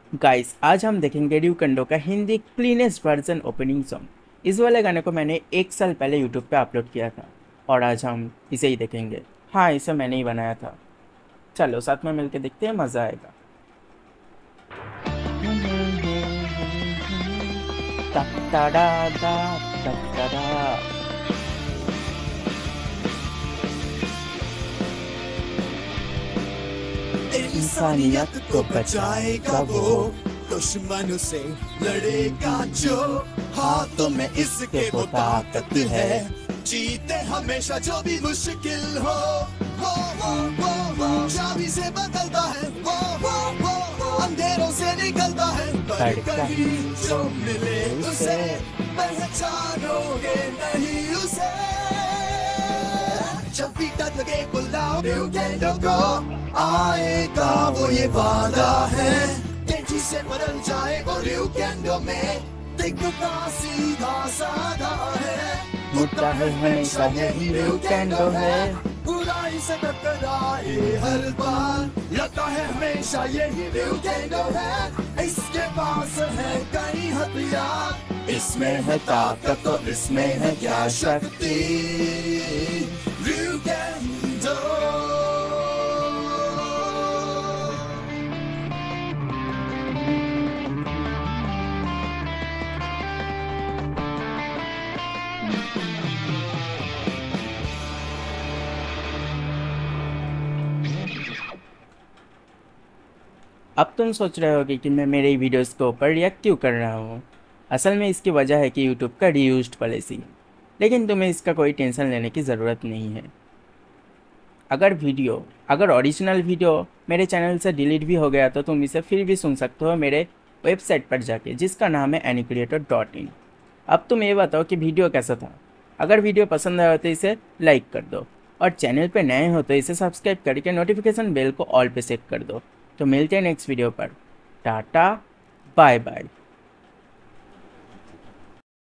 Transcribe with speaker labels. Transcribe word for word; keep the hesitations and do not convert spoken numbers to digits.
Speaker 1: Guys, आज हम देखेंगे ड्यूकेंडो का Hindi cleanest version opening song. इस वाले गाने को मैंने एक साल पहले यूट्यूब पे अपलोड किया था और आज हम इसे ही देखेंगे। हाँ, इसे मैंने ही बनाया था। चलो साथ में मिलके देखते हैं, मज़ा आएगा। ता ता डा दा, ता ता डा। इंसानियत को बचाएगा वो,
Speaker 2: दुश्मन से लड़ेगा जो, हाथों में इसके वो ताकत है, जीते हमेशा जो भी मुश्किल हो। वो वो वो वो चाबी से बदलता है, वो वो वो वो अंधेरों से निकलता है। पर कहीं जो मिले उसे पहचानोगे नहीं उसे। जब भी डर लगे बुलाओ ड्यूकेंडो को, आएगा वो ये वादा है। तेजी से बदल जाए वो ड्यूकेंडो में, दिखता सीधा साधा है,
Speaker 1: मुद्दा है हमेशा यही ड्यूकेंडो है।
Speaker 2: बुराई से टकराए हर बार, लगता है हमेशा यही ड्यूकेंडो है। इसके पास है कई हथियार,
Speaker 1: इसमें है ताकत और इसमें है क्या शक्ति।
Speaker 2: ड्यूकेंडो।
Speaker 1: अब तुम सोच रहे होगे कि मैं मेरे ही वीडियोस के ऊपर रिएक्ट क्यों कर रहा हूँ। असल में इसकी वजह है कि यूट्यूब का रीयूज्ड पॉलिसी। लेकिन तुम्हें इसका कोई टेंशन लेने की ज़रूरत नहीं है। अगर वीडियो अगर ओरिजिनल वीडियो मेरे चैनल से डिलीट भी हो गया तो तुम इसे फिर भी सुन सकते हो मेरे वेबसाइट पर जाके, जिसका नाम है एनीक्रिएटर डॉट इन। अब तुम ये बताओ कि वीडियो कैसा था। अगर वीडियो पसंद आया तो इसे लाइक कर दो और चैनल पे नए हो तो इसे सब्सक्राइब करके नोटिफिकेशन बेल को ऑल पे सेट कर दो। तो मिलते हैं नेक्स्ट वीडियो पर। Tata, bye bye.